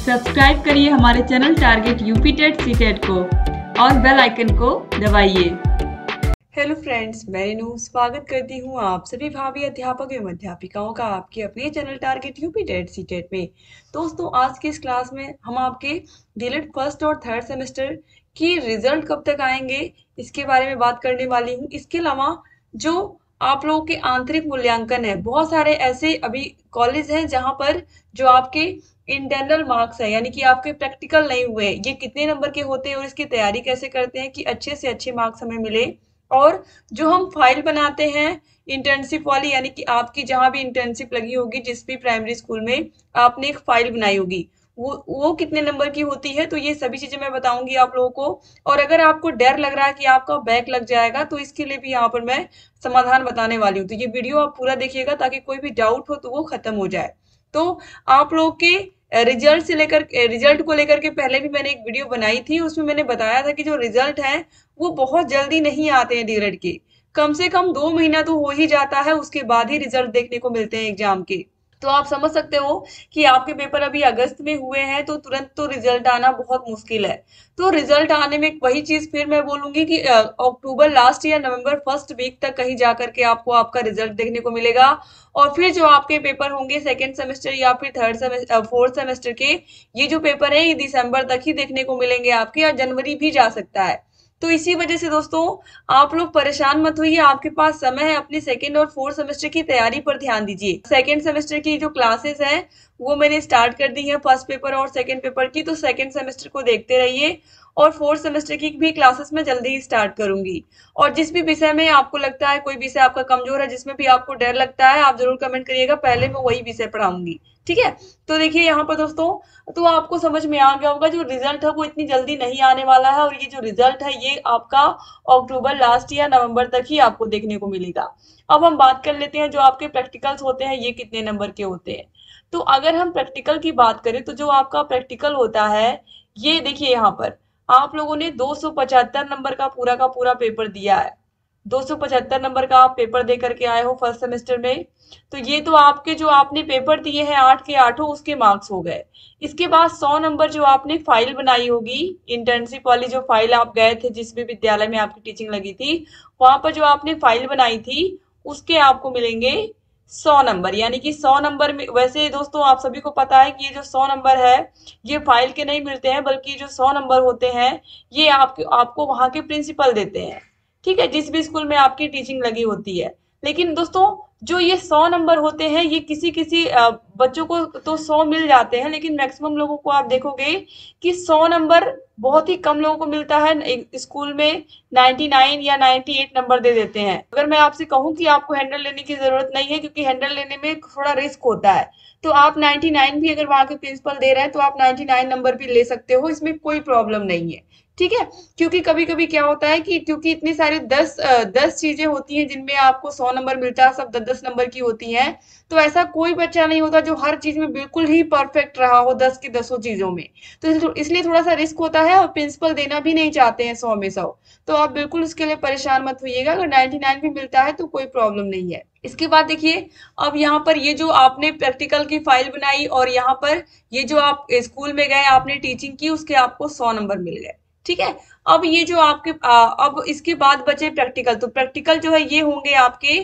Subscribe करिए हमारे channel target UP TET CTET को और बेल आइकन को दबाइए। हेलो फ्रेंड्स, मैं रेनू स्वागत करती हूँ आप सभी भावी अध्यापक एवं अध्यापिकाओं का आपके अपने channel target UP TET CTET में। दोस्तों, आज की इस क्लास में हम आपके डीएलएड फर्स्ट और थर्ड सेमेस्टर की रिजल्ट कब तक आएंगे इसके बारे में बात करने वाली हूँ। इसके अलावा जो आप लोगों के आंतरिक मूल्यांकन है, बहुत सारे ऐसे अभी कॉलेज हैं जहां पर जो आपके इंटरनल मार्क्स है, यानी कि आपके प्रैक्टिकल नहीं हुए, ये कितने नंबर के होते हैं और इसकी तैयारी कैसे करते हैं कि अच्छे से अच्छे मार्क्स हमें मिले। और जो हम फाइल बनाते हैं इंटर्नशिप वाली, यानी कि आपकी जहां भी इंटर्नशिप लगी होगी, जिस भी प्राइमरी स्कूल में आपने एक फाइल बनाई होगी, वो कितने नंबर की होती है, तो ये सभी चीजें मैं बताऊंगी आप लोगों को। और अगर आपको डर लग रहा है कि आपका बैक लग जाएगा, तो इसके लिए भी यहाँ पर मैं समाधान बताने वाली हूँ। तो ये वीडियो आप पूरा देखिएगा ताकि कोई भी डाउट हो तो वो खत्म हो जाए। तो आप लोग के रिजल्ट को लेकर के पहले भी मैंने एक वीडियो बनाई थी, उसमें मैंने बताया था कि जो रिजल्ट है वो बहुत जल्दी नहीं आते हैं डीएलएड के। कम से कम 2 महीना तो हो ही जाता है, उसके बाद ही रिजल्ट देखने को मिलते हैं एग्जाम के। तो आप समझ सकते हो कि आपके पेपर अभी अगस्त में हुए हैं, तो तुरंत तो रिजल्ट आना बहुत मुश्किल है। तो रिजल्ट आने में वही चीज फिर मैं बोलूंगी कि अक्टूबर लास्ट या नवंबर फर्स्ट वीक तक कहीं जाकर के आपको आपका रिजल्ट देखने को मिलेगा। और फिर जो आपके पेपर होंगे सेकेंड सेमेस्टर या फिर फोर्थ सेमेस्टर के, ये जो पेपर है ये दिसंबर तक ही देखने को मिलेंगे आपके, या जनवरी भी जा सकता है। तो इसी वजह से दोस्तों, आप लोग परेशान मत होइए, आपके पास समय है, अपनी सेकेंड और फोर्थ सेमेस्टर की तैयारी पर ध्यान दीजिए। सेकेंड सेमेस्टर की जो क्लासेस हैं वो मैंने स्टार्ट कर दी है, फर्स्ट पेपर और सेकेंड पेपर की, तो सेकेंड सेमेस्टर को देखते रहिए। और फोर्थ सेमेस्टर की भी क्लासेस मैं जल्दी ही स्टार्ट करूंगी। और जिस भी विषय में आपको लगता है कोई विषय आपका कमजोर है, जिसमें भी आपको डर लगता है, आप जरूर कमेंट करिएगा, पहले मैं वही विषय पढ़ाऊंगी। ठीक है, तो देखिए यहाँ पर दोस्तों, तो आपको समझ में आ गया होगा जो रिजल्ट है वो इतनी जल्दी नहीं आने वाला है, और ये जो रिजल्ट है ये आपका अक्टूबर लास्ट या नवंबर तक ही आपको देखने को मिलेगा। अब हम बात कर लेते हैं जो आपके प्रैक्टिकल्स होते हैं ये कितने नंबर के होते हैं। तो अगर हम प्रैक्टिकल की बात करें, तो जो आपका प्रैक्टिकल होता है, ये देखिए यहाँ पर आप लोगों ने 275 नंबर का पूरा पेपर दिया है। 275 नंबर का आप पेपर दे करके आए हो फर्स्ट सेमेस्टर में। तो ये तो आपके जो आपने पेपर दिए हैं 8 के 8 उसके मार्क्स हो गए। इसके बाद 100 नंबर जो आपने फाइल बनाई होगी, इंटर्नशिप वाली जो फाइल आप गए थे, जिस भी विद्यालय में आपकी टीचिंग लगी थी, वहां पर जो आपने फाइल बनाई थी उसके आपको मिलेंगे 100 नंबर। यानी कि 100 नंबर में, वैसे दोस्तों आप सभी को पता है कि ये जो 100 नंबर है ये फाइल के नहीं मिलते हैं, बल्कि जो 100 नंबर होते हैं ये आपको वहां के प्रिंसिपल देते हैं। ठीक है, जिस भी स्कूल में आपकी टीचिंग लगी होती है। लेकिन दोस्तों, जो ये 100 नंबर होते हैं ये किसी किसी बच्चों को तो 100 मिल जाते हैं, लेकिन मैक्सिमम लोगों को आप देखोगे कि 100 नंबर बहुत ही कम लोगों को मिलता है। एक स्कूल में 99 या 98 नंबर दे देते हैं। अगर मैं आपसे कहूं कि आपको हैंडल लेने की जरूरत नहीं है, क्योंकि हैंडल लेने में थोड़ा रिस्क होता है, तो आप 99 भी अगर वहां के प्रिंसिपल दे रहे हैं तो आप 99 नंबर भी ले सकते हो, इसमें कोई प्रॉब्लम नहीं है। ठीक है, क्योंकि कभी कभी क्या होता है कि क्योंकि इतनी सारी 10 चीजें होती हैं जिनमें आपको 100 नंबर मिलता है, सब 10 नंबर की होती हैं। तो ऐसा कोई बच्चा नहीं होता जो हर चीज में बिल्कुल ही परफेक्ट रहा हो 10 की 10 चीजों में। तो इसलिए थोड़ा सा रिस्क होता है, और प्रिंसिपल देना भी नहीं चाहते हैं 100 में 100। तो आप बिल्कुल उसके लिए परेशान मत होइएगा, अगर 99 भी मिलता है तो कोई प्रॉब्लम नहीं है। इसके बाद देखिए, अब यहाँ पर ये जो आपने प्रैक्टिकल की फाइल बनाई, और यहाँ पर ये जो आप स्कूल में गए आपने टीचिंग की, उसके आपको 100 नंबर मिल गए। ठीक है, अब ये जो आपके अब इसके बाद बचे प्रैक्टिकल, तो प्रैक्टिकल जो है ये होंगे आपके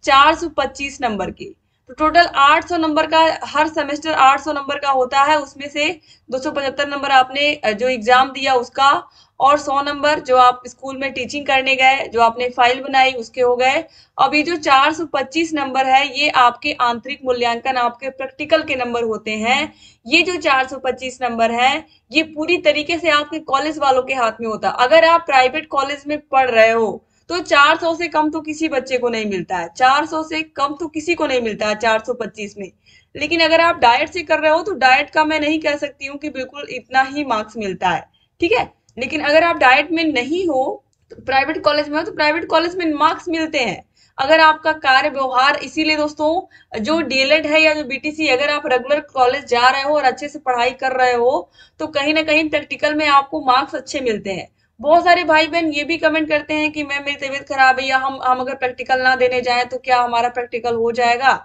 425 नंबर के। तो टोटल 800 नंबर का, हर सेमेस्टर 800 नंबर का होता है, उसमें से 275 नंबर आपने जो एग्जाम दिया उसका, और 100 नंबर जो आप स्कूल में टीचिंग करने गए, जो आपने फाइल बनाई उसके हो गए। अब ये जो 425 नंबर है ये आपके आंतरिक मूल्यांकन, आपके प्रैक्टिकल के नंबर होते हैं। ये जो 425 नंबर है ये पूरी तरीके से आपके कॉलेज वालों के हाथ में होता है। अगर आप प्राइवेट कॉलेज में पढ़ रहे हो तो 400 से कम तो किसी बच्चे को नहीं मिलता है, 400 से कम तो किसी को नहीं मिलता है 425 में। लेकिन अगर आप डाइट से कर रहे हो तो डाइट का मैं नहीं कह सकती हूँ कि बिल्कुल इतना ही मार्क्स मिलता है। ठीक है, लेकिन अगर आप डाइट में नहीं हो, तो प्राइवेट कॉलेज में हो, तो प्राइवेट कॉलेज में मार्क्स मिलते हैं। अगर आपका कार्य व्यवहार, इसीलिए दोस्तों जो डीएलएड है या जो बीटीसी, अगर आप रेगुलर कॉलेज जा रहे हो और अच्छे से पढ़ाई कर रहे हो तो कहीं ना कहीं प्रैक्टिकल में आपको मार्क्स अच्छे मिलते हैं। बहुत सारे भाई बहन ये भी कमेंट करते हैं कि मैम मेरी तबीयत खराब है, या हम अगर प्रैक्टिकल ना देने जाएं तो क्या हमारा प्रैक्टिकल हो जाएगा।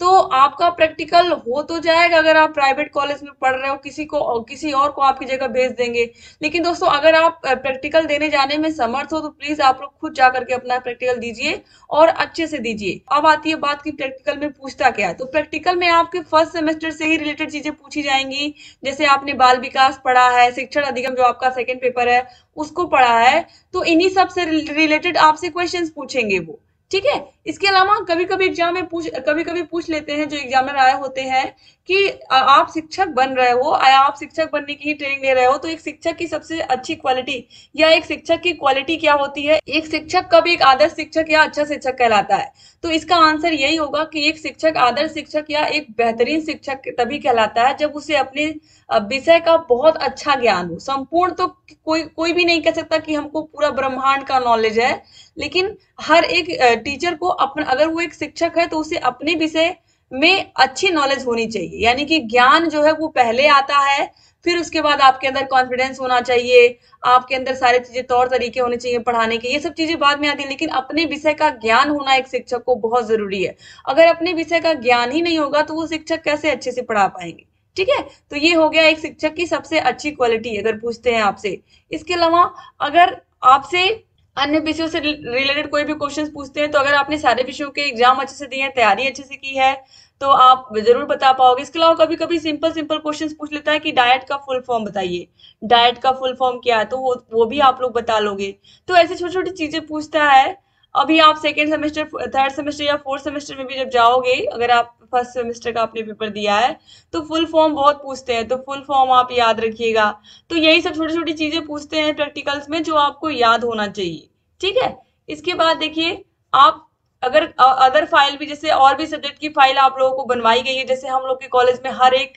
तो आपका प्रैक्टिकल हो तो जाएगा अगर आप प्राइवेट कॉलेज में पढ़ रहे हो, किसी और को आपकी जगह भेज देंगे। लेकिन दोस्तों अगर आप प्रैक्टिकल देने जाने में समर्थ हो तो प्लीज आप लोग खुद जा करके अपना प्रैक्टिकल दीजिए और अच्छे से दीजिए। अब आती है बात की प्रैक्टिकल में पूछता क्या है। तो प्रैक्टिकल में आपके फर्स्ट सेमेस्टर से ही रिलेटेड चीजें पूछी जाएंगी। जैसे आपने बाल विकास पढ़ा है, शिक्षण अधिगम जो आपका सेकेंड पेपर है उसको पढ़ा है, तो इन्हीं सब से रिलेटेड आपसे क्वेश्चंस पूछेंगे वो। ठीक है। इसके अलावा कभी कभी एग्जाम में कभी कभी पूछ लेते हैं जो एग्जामिनर आए होते हैं कि आप शिक्षक बन रहे हो, आप शिक्षक बनने की ही ट्रेनिंग ले रहे हो, तो एक शिक्षक की सबसे अच्छी क्वालिटी या एक शिक्षक की क्वालिटी क्या होती है, एक शिक्षक कब एक आदर्श शिक्षक या अच्छा शिक्षक कहलाता है। तो इसका आंसर यही होगा कि एक शिक्षक आदर्श शिक्षक या एक बेहतरीन शिक्षक तभी कहलाता है जब उसे अपने विषय का बहुत अच्छा ज्ञान हो। संपूर्ण तो कोई भी नहीं कह सकता कि हमको पूरा ब्रह्मांड का नॉलेज है, लेकिन हर एक टीचर को अपना, अगर वो एक शिक्षक है तो उसे अपने विषय में अच्छी नॉलेज होनी चाहिए। यानी कि ज्ञान जो है वो पहले आता है, फिर उसके बाद आपके अंदर कॉन्फिडेंस होना चाहिए, आपके अंदर सारी चीजें तौर तरीके होने चाहिए पढ़ाने के, ये सब चीजें बाद में आती है। लेकिन अपने विषय का ज्ञान होना एक शिक्षक को बहुत जरूरी है। अगर अपने विषय का ज्ञान ही नहीं होगा तो वो शिक्षक कैसे अच्छे से पढ़ा पाएंगे। ठीक है। तो ये हो गया एक शिक्षक की सबसे अच्छी क्वालिटी अगर पूछते हैं आपसे। इसके अलावा अगर आपसे अन्य विषयों से रिलेटेड कोई भी क्वेश्चंस पूछते हैं तो अगर आपने सारे विषयों के एग्जाम अच्छे से दिए हैं, तैयारी अच्छे से की है, तो आप जरूर बता पाओगे। इसके अलावा कभी कभी सिंपल सिंपल क्वेश्चंस पूछ लेता है कि डाइट का फुल फॉर्म बताइए, डाइट का फुल फॉर्म क्या है, तो वो भी आप लोग बता लोगे। तो ऐसी छोटी छोटी चीजें पूछता है। अभी आप सेकेंड सेमेस्टर, थर्ड सेमेस्टर या फोर्थ सेमेस्टर में भी जब जाओगे, अगर आप फर्स्ट सेमेस्टर का आपने पेपर दिया है तो फुल फॉर्म बहुत पूछते हैं, तो फुल फॉर्म आप याद रखिएगा। तो यही सब छोटी छोटी चीजें पूछते हैं प्रैक्टिकल्स में जो आपको याद होना चाहिए। ठीक है। इसके बाद देखिए, आप अगर अदर फाइल भी, जैसे और भी सब्जेक्ट की फाइल आप लोगों को बनवाई गई है, जैसे हम लोग के कॉलेज में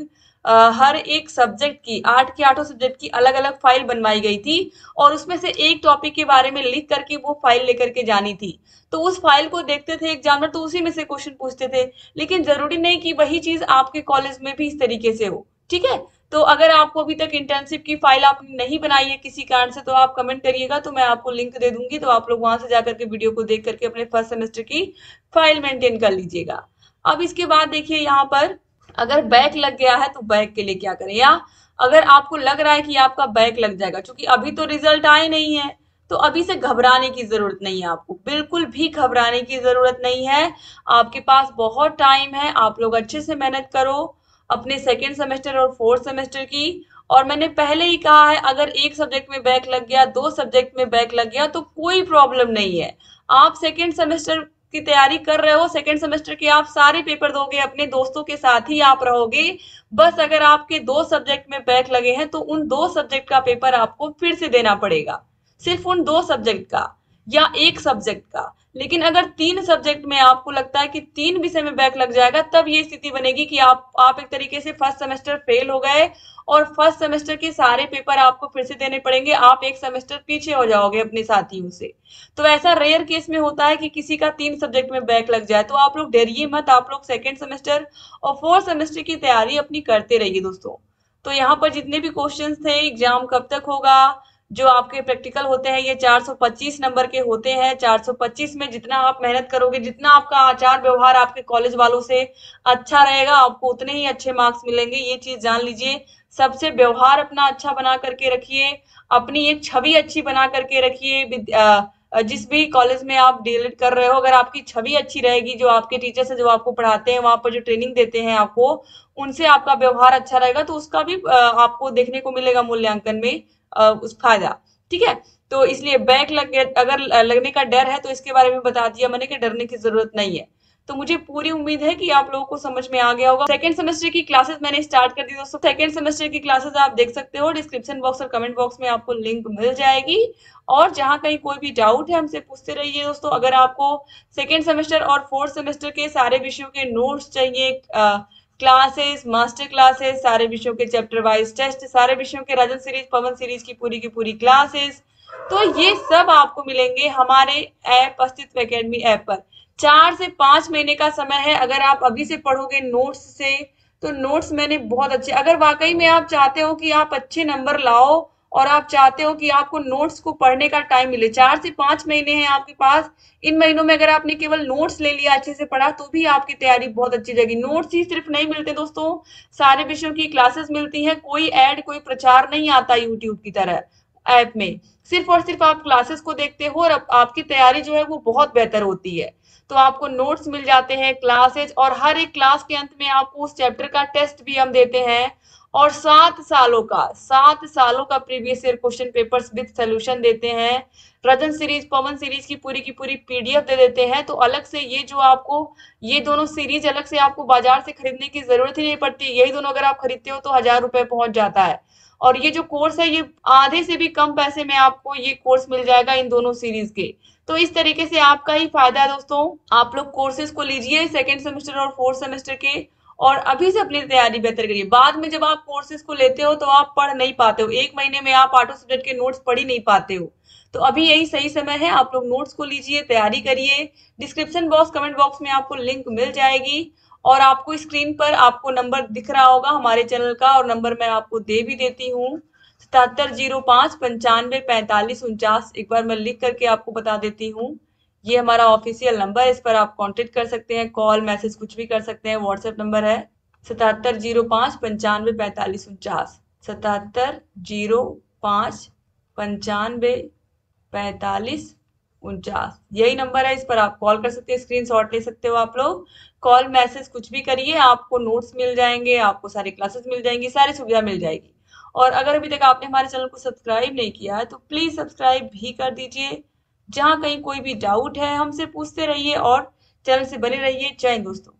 हर एक सब्जेक्ट की 8 के 8 सब्जेक्ट की अलग अलग फाइल बनवाई गई थी और उसमें से एक टॉपिक के बारे में लिख करके वो फाइल लेकर के जानी थी। तो उस फाइल को देखते थे एग्जामिनर, तो उसी में से क्वेश्चन पूछते थे। लेकिन जरूरी नहीं कि वही चीज आपके कॉलेज में भी इस तरीके से हो। ठीक है। तो अगर आपको अभी तक इंटर्नशिप की फाइल आपने नहीं बनाई है किसी कारण से, तो आप कमेंट करिएगा, तो मैं आपको लिंक दे दूंगी, तो आप लोग वहां से जाकर के वीडियो को देख करके अपने फर्स्ट सेमेस्टर की फाइल मेंटेन कर लीजिएगा। अब इसके बाद देखिए, यहाँ पर अगर बैक लग गया है तो बैक के लिए क्या करें, या अगर आपको लग रहा है कि आपका बैक लग जाएगा, क्योंकि अभी तो रिजल्ट आए नहीं है, तो अभी से घबराने की जरूरत नहीं है। आपको बिल्कुल भी घबराने की जरूरत नहीं है। आपके पास बहुत टाइम है, आप लोग अच्छे से मेहनत करो अपने सेकेंड सेमेस्टर और फोर्थ सेमेस्टर की। और मैंने पहले ही कहा है, अगर एक सब्जेक्ट में बैक लग गया, 2 सब्जेक्ट में बैक लग गया, तो कोई प्रॉब्लम नहीं है। आप सेकेंड सेमेस्टर की तैयारी कर रहे हो, सेकेंड सेमेस्टर के आप सारे पेपर दोगे, अपने दोस्तों के साथ ही आप रहोगे। बस अगर आपके 2 सब्जेक्ट में बैक लगे हैं तो उन 2 सब्जेक्ट का पेपर आपको फिर से देना पड़ेगा, सिर्फ उन 2 सब्जेक्ट का या एक सब्जेक्ट का। लेकिन अगर 3 सब्जेक्ट में आपको लगता है कि 3 विषय में बैक लग जाएगा, तब ये स्थिति बनेगी कि आप एक तरीके से फर्स्ट सेमेस्टर फेल हो गए और फर्स्ट सेमेस्टर के सारे पेपर आपको फिर से देने पड़ेंगे, आप एक सेमेस्टर पीछे हो जाओगे अपने साथियों से। तो ऐसा रेयर केस में होता है कि किसी का 3 सब्जेक्ट में बैक लग जाए, तो आप लोग डरिए मत, आप लोग सेकेंड सेमेस्टर और फोर्थ सेमेस्टर की तैयारी अपनी करते रहिए दोस्तों। तो यहाँ पर जितने भी क्वेश्चंस थे, एग्जाम कब तक होगा, जो आपके प्रैक्टिकल होते हैं ये 425 नंबर के होते हैं। 425 में जितना आप मेहनत करोगे, जितना आपका आचार व्यवहार आपके कॉलेज वालों से अच्छा रहेगा, आपको उतने ही अच्छे मार्क्स मिलेंगे, ये चीज जान लीजिए। सबसे व्यवहार अपना अच्छा बना करके रखिए, अपनी एक छवि अच्छी बना करके रखिए। जिस भी कॉलेज में आप डीएलएड कर रहे हो, अगर आपकी छवि अच्छी रहेगी, जो आपके टीचर्स है, जो आपको पढ़ाते हैं, वहां पर जो ट्रेनिंग देते हैं आपको, उनसे आपका व्यवहार अच्छा रहेगा, तो उसका भी आपको देखने को मिलेगा मूल्यांकन में उस फायदा। ठीक है। तो इसलिए बैक अगर लगने का डर है तो इसके बारे में बता दिया मैंने कि डरने की जरूरत नहीं है। तो मुझे पूरी उम्मीद है कि आप लोगों को समझ में आ गया होगा। सेकेंड सेमेस्टर की क्लासेस मैंने स्टार्ट कर दी दोस्तों। सेकेंड सेमेस्टर की क्लासेस आप देख सकते हो, डिस्क्रिप्शन बॉक्स और कमेंट बॉक्स में आपको लिंक मिल जाएगी। और जहां कहीं कोई भी डाउट है हमसे पूछते रहिए दोस्तों। अगर आपको सेकेंड सेमेस्टर और फोर्थ सेमेस्टर के सारे विषयों के नोट्स चाहिए, क्लासेस, मास्टर क्लासेस, सारे विषयों के चैप्टर वाइज टेस्ट, सारे विषयों के राजन सीरीज, पवन सीरीज की पूरी क्लासेस, तो ये सब आपको मिलेंगे हमारे ऐप अस्तित्व एकेडमी ऐप पर। 4 से 5 महीने का समय है। अगर आप अभी से पढ़ोगे नोट्स से, तो नोट्स मैंने बहुत अच्छे, अगर वाकई में आप चाहते हो कि आप अच्छे नंबर लाओ और आप चाहते हो कि आपको नोट्स को पढ़ने का टाइम मिले, 4 से 5 महीने हैं आपके पास, इन महीनों में अगर आपने केवल नोट्स ले लिया, अच्छे से पढ़ा, तो भी आपकी तैयारी बहुत अच्छी जाएगी। नोट्स ही सिर्फ नहीं मिलते दोस्तों, सारे विषयों की क्लासेस मिलती हैं, कोई ऐड कोई प्रचार नहीं आता यूट्यूब की तरह ऐप में, सिर्फ और सिर्फ आप क्लासेस को देखते हो और आपकी तैयारी जो है वो बहुत बेहतर होती है। तो आपको नोट्स मिल जाते हैं, क्लासेज, और हर एक क्लास के अंत में आपको उस चैप्टर का टेस्ट भी हम देते हैं, और 7 सालों का previous year question papers with solution देते हैं। रजन सीरीज, पवन सीरीज की पूरी पीडीएफ दे देते हैं। तो अलग से ये जो आपको, ये दोनों सीरीज अलग से आपको बाजार से खरीदने की जरूरत ही नहीं पड़ती, यही दोनों अगर आप खरीदते हो तो 1000 रुपए पहुंच जाता है। और ये जो कोर्स है ये आधे से भी कम पैसे में आपको ये कोर्स मिल जाएगा इन दोनों सीरीज के। तो इस तरीके से आपका ही फायदा है दोस्तों, आप लोग कोर्सेज को लीजिए सेकेंड सेमेस्टर और फोर्थ सेमेस्टर के, और अभी से अपनी तैयारी बेहतर करिए। बाद में जब आप कोर्सेज को लेते हो तो आप पढ़ नहीं पाते हो, 1 महीने में आप ऑटो सब्जेक्ट के नोट्स पढ़ ही नहीं पाते हो। तो अभी यही सही समय है, आप लोग नोट्स को लीजिए, तैयारी करिए। डिस्क्रिप्शन बॉक्स, कमेंट बॉक्स में आपको लिंक मिल जाएगी, और आपको स्क्रीन पर आपको नंबर दिख रहा होगा हमारे चैनल का, और नंबर मैं आपको दे भी देती हूँ, 7705 95 45 49। एक बार मैं लिख करके आपको बता देती हूँ, ये हमारा ऑफिशियल नंबर है, इस पर आप कांटेक्ट कर सकते हैं, कॉल मैसेज कुछ भी कर सकते हैं। व्हाट्सएप नंबर है 7705 95 45 49, 7705 95 45 49। यही नंबर है, इस पर आप कॉल कर सकते हैं, स्क्रीनशॉट ले सकते हो आप लोग। कॉल मैसेज कुछ भी करिए, आपको नोट्स मिल जाएंगे, आपको सारी क्लासेस मिल जाएंगी, सारी सुविधा मिल जाएगी। और अगर अभी तक आपने हमारे चैनल को सब्सक्राइब नहीं किया है तो प्लीज सब्सक्राइब भी कर दीजिए। जहां कहीं कोई भी डाउट है हमसे पूछते रहिए, और चैनल से बने रहिए। जय हिंद दोस्तों।